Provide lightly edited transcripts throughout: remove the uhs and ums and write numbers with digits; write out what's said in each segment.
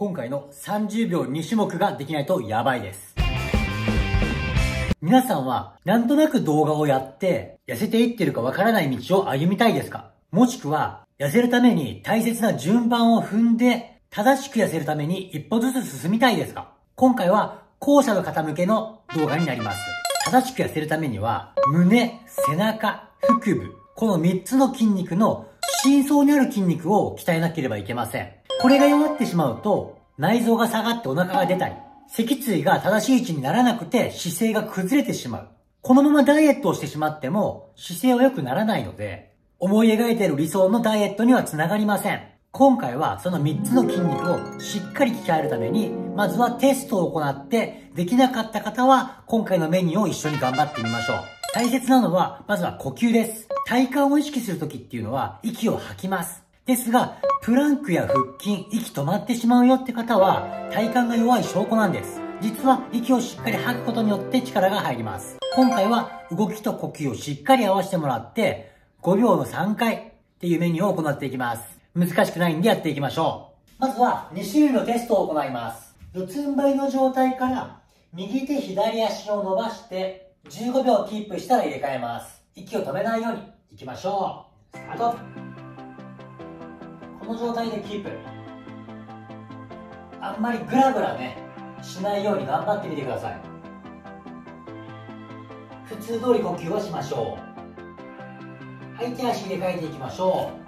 今回の30秒2種目ができないとやばいです。皆さんはなんとなく動画をやって痩せていってるかわからない道を歩みたいですか？もしくは痩せるために大切な順番を踏んで正しく痩せるために一歩ずつ進みたいですか？今回は後者の方向けの動画になります。正しく痩せるためには胸、背中、腹部、この3つの筋肉の深層にある筋肉を鍛えなければいけません。これが弱ってしまうと内臓が下がってお腹が出たり、脊椎が正しい位置にならなくて姿勢が崩れてしまう。このままダイエットをしてしまっても姿勢は良くならないので、思い描いている理想のダイエットにはつながりません。今回はその3つの筋肉をしっかり鍛えるために、まずはテストを行って、できなかった方は今回のメニューを一緒に頑張ってみましょう。大切なのは、まずは呼吸です。体幹を意識するときっていうのは息を吐きます。ですが、プランクや腹筋、息止まってしまうよって方は、体幹が弱い証拠なんです。実は息をしっかり吐くことによって力が入ります。今回は動きと呼吸をしっかり合わせてもらって、5秒の3回っていうメニューを行っていきます。難しくないんでやっていきましょう。まずは2種類のテストを行います。四つん這いの状態から右手左足を伸ばして15秒キープしたら入れ替えます。息を止めないようにいきましょう。スタート。この状態でキープ。あんまりグラグラねしないように頑張ってみてください。普通通り呼吸をしましょう。はい、手足入れ替えていきましょう。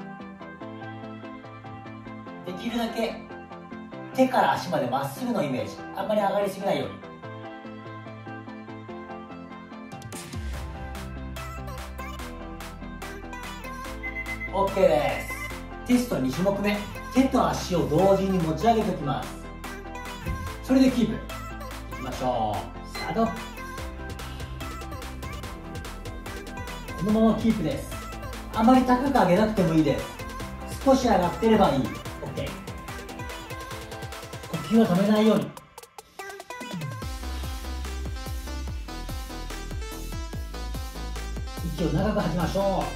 できるだけ手から足までまっすぐのイメージ、あんまり上がりすぎないように。OK です。テスト2種目目、手と足を同時に持ち上げておきます。それでキープいきましょう。スタート。このままキープです。あまり高く上げなくてもいいです。少し上がってればいい。 OK。 呼吸を止めないように。息を長く吐きましょ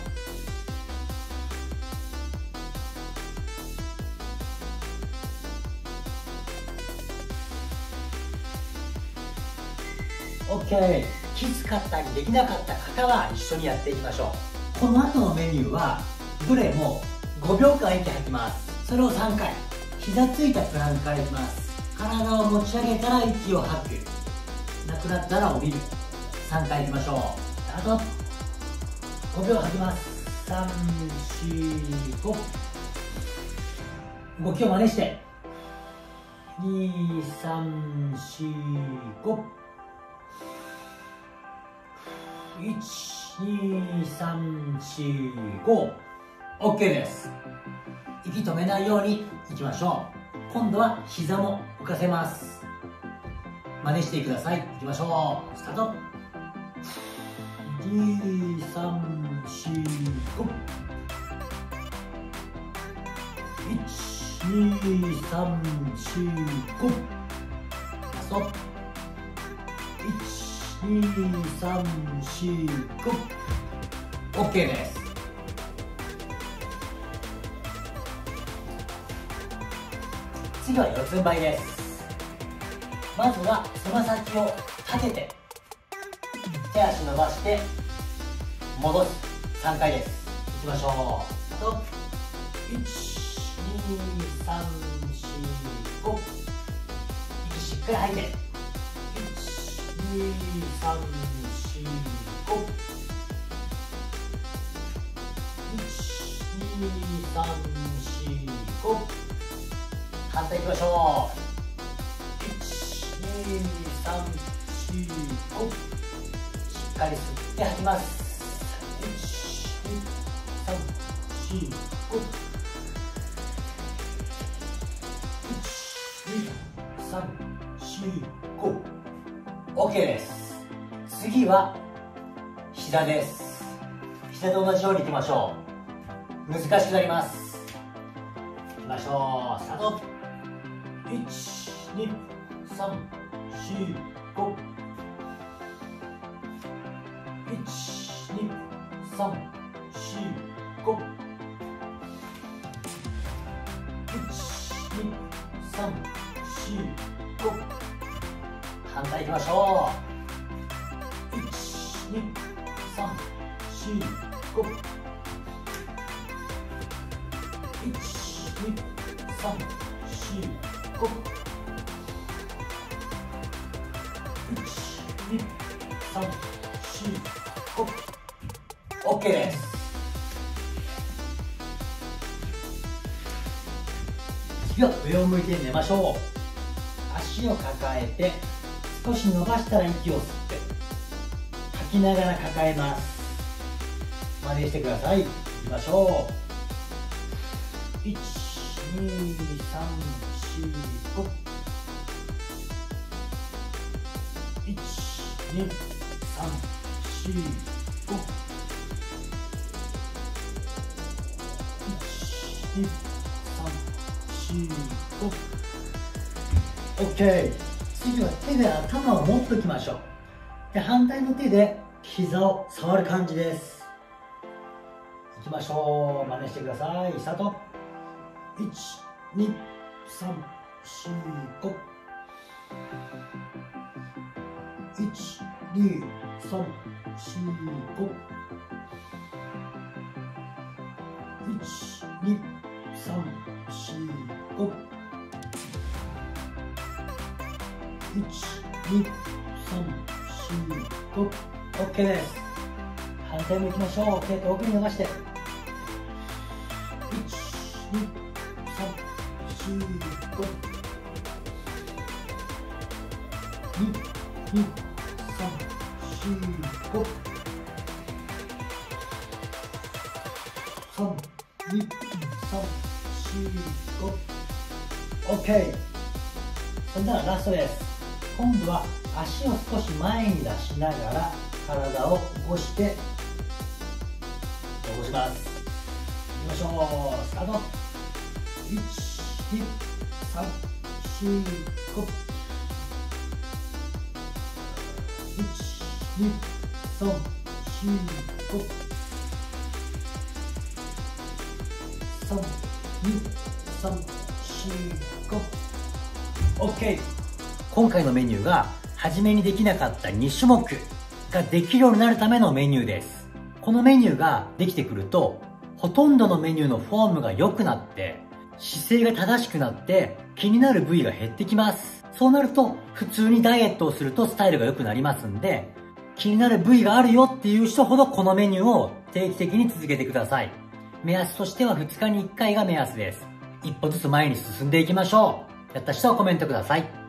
う。 OK。 きつかったりできなかった方は一緒にやっていきましょう。この後のメニューはどれも5秒間息吐きます。それを3回。膝ついたプランクからいきます。体を持ち上げたら息を吐く。なくなったら降りる。3回いきましょう。スタート。5秒吐きます。3、4、5。動きを真似して2、3、4、5。1、2、3、4、5。 OK です。息止めないようにいきましょう。今度は膝も浮かせます。真似してください。いきましょう。スタート。2、3、4、5。1、2、3、4、5。ラスト。1、2、3、4、5。 OK です。次は四つん這いです。まずはつま先を立てて手足伸ばして戻す。3回です。いきましょう。スタート。1、2、3、4、5。息しっかり吐いて。1、2、3、4、5。1、2、3、4、5。反対いきましょう。1、2、3、4、5。しっかり吸って吐きます。1、2、3、4、5。1、2、3、4、5。 OK です。次は膝です。膝と同じようにいきましょう。難しくなります。いきましょう。スタート。1、2、3、4、5。1、2、3、4、5。1、2、3、4、 5。反対行きましょう。1、2、3、4、5。1、2、3、4、5。1、2、3、4、5。OK です。次は上を向いて寝ましょう。足を抱えて少し伸ばしたら息を吸って吐きながら抱えます。真似してください。いきましょう。1、2、3、4、5。1、2、3、4、5。1、2、OK。次は手で頭を持っておきましょう。で、反対の手で膝を触る感じです。いきましょう。真似してください。スタート。1、2、3、4、5。1、2、3、4、5。1、2、3、4、5。1、2、3、4、5。OK です。反対もいきましょう。手と奥に伸ばして。1、2、3、4、5。2、2、3、4、5。3、2、3、4、5。OK。それではラストです。今度は足を少し前に出しながら体を起こして起こします。いきましょう。スタート。1、2、3、4、5。1、2、3、4、5。3、2、3、4、5。OK。今回のメニューが初めにできなかった2種目ができるようになるためのメニューです。このメニューができてくると、ほとんどのメニューのフォームが良くなって、姿勢が正しくなって、気になる部位が減ってきます。そうなると、普通にダイエットをするとスタイルが良くなりますんで、気になる部位があるよっていう人ほどこのメニューを定期的に続けてください。目安としては2日に1回が目安です。一歩ずつ前に進んでいきましょう。やった人はコメントください。